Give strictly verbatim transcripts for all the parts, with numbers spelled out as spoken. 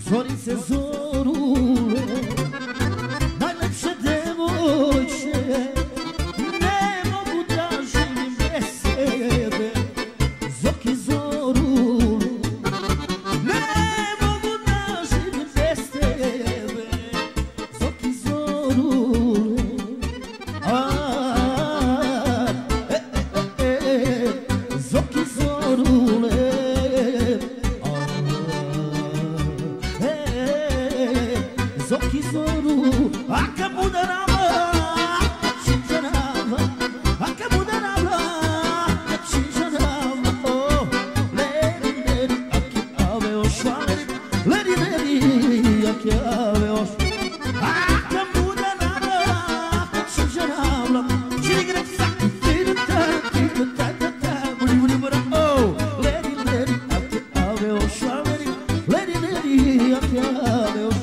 Zorice, zorule, najlepše devojče, ne mogu da živim bez sebe. Zoki, zorule, ne mogu da živim bez tebe. Zoki, zorule, a, e, e, e, Zoki, zorule, Zoki, zoru, aka budanava, činžanava, aka budanava, činžanava, oh, leri, leri, aki ave ošvaleri, leri, leri, aki ave ošvaleri, aka budanava, činžanava, činigre saki, tirata, tirata, tata, buri, buri, buri, oh, leri, leri, aki ave ošvaleri, leri, leri, aki ave ošvaleri.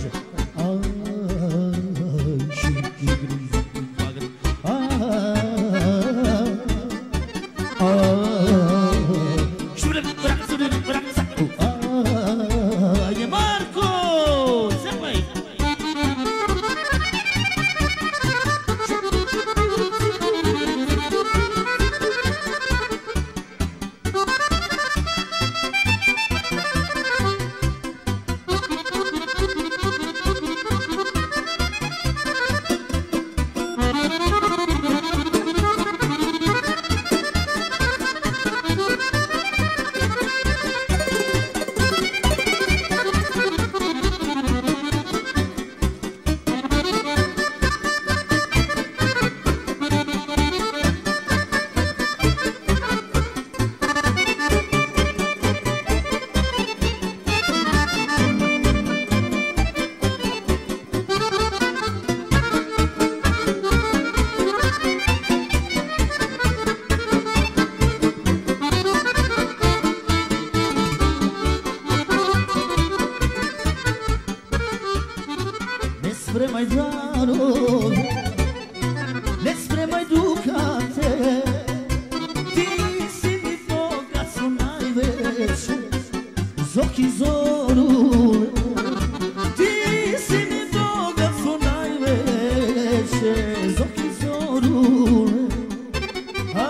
Despre mai daruri, despre mai ducate, ti si mi bogatstvo najveće. Zoki, zorule, ti si mi bogatstvo najveće. Zoki, zorule, a,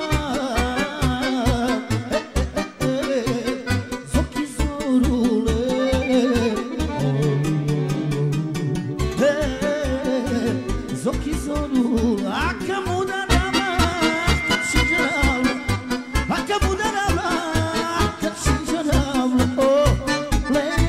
e, e, e, Zoki, zorule, Zoki, zorule, aka budanava, činžanava, aka budanava, činžanava, oh, le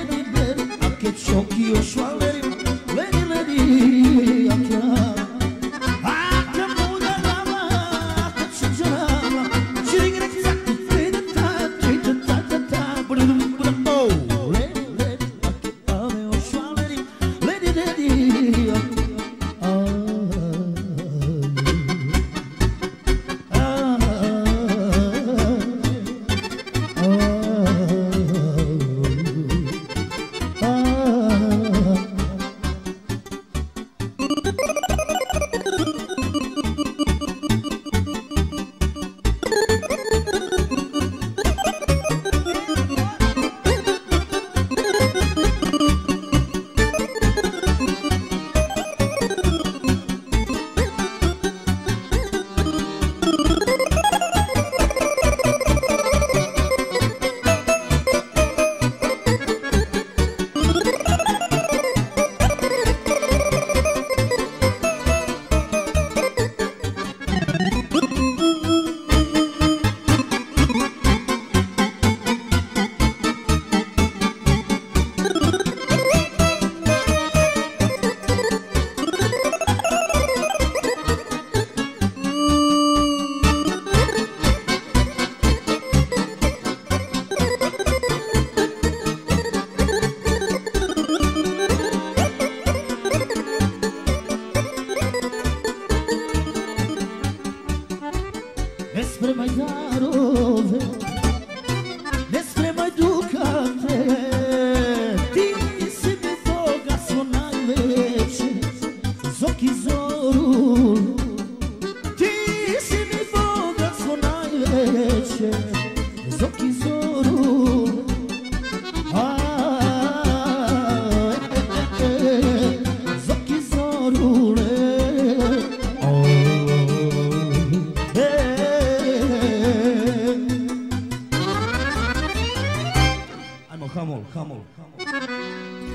Kamol, Kamol, Kamol.